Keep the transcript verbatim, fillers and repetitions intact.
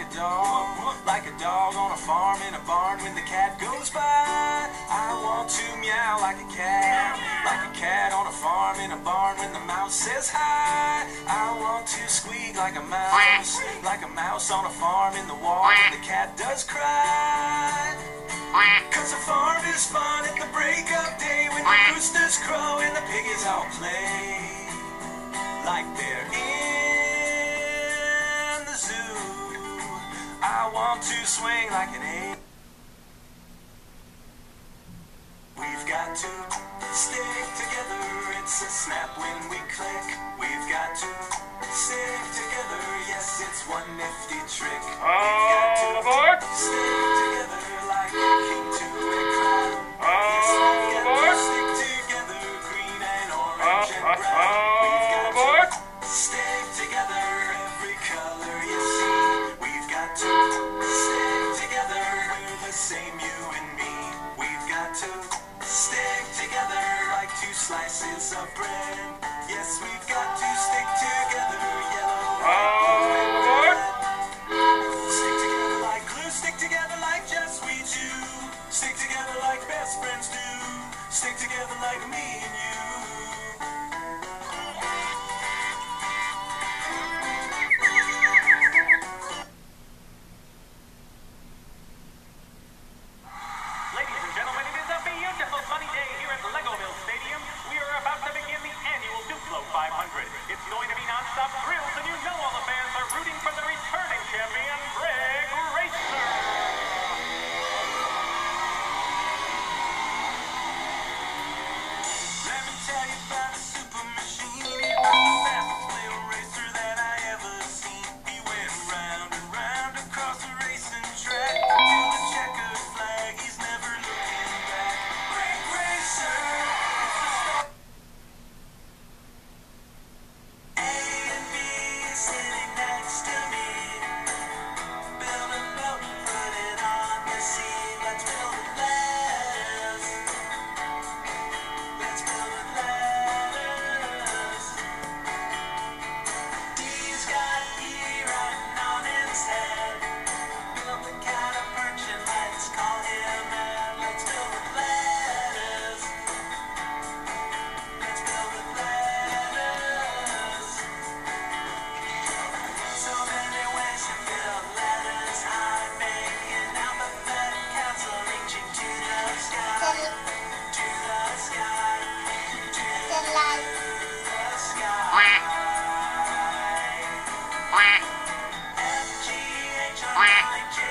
like a dog, like a dog on a farm in a barn when the cat goes by. I want to meow like a cat, like a cat on a farm in a barn when the mouse says hi. I want to squeak like a mouse, like a mouse on a farm in the wall when the cat does cry. Cause a farm is fun at the break of day when the roosters crow and the piggies all play like they're in the zoo. I want to swing like an ape. We've got to stick together. It's a snap when we click. We've got to stick together. Yes, it's one nifty trick. We've got to stick together like a king to a crown. Yes, we've got to stick together, green and orange and brown. We've got to stick together, every color you see. We've got to stick together, we're the same, you and me. We've got to stick together like two slices of bread. Yes, we've got to stick together, yellow and red. Stick together like glue, stick together like just we do. Stick together like best friends do. Stick together like me and you. Ladies and gentlemen, it is a beautiful sunny day here at Legoville Stadium. We are about to begin the annual Duplo five hundred. It's going to be non-stop thrills, and you know all the fans are rooting for the returning champion, Greg Racer. Let me tell you about a super machine. He was the fastest little racer that I ever seen. He went round and round across the racing track till the checkered flag. He's never looking back. Greg Racer, it's the start. A and B is sitting next to me. Build a boat and put it on the sea. Let's build a letters. Let's build a letters. He's got E written on his head. Build the cat a perch and let's call him Ed. Let's build a letters. Let's build a letters. So many ways to build letters. I'm making alphabetic council reaching to the sky, to the sky, to the sky. F G H I J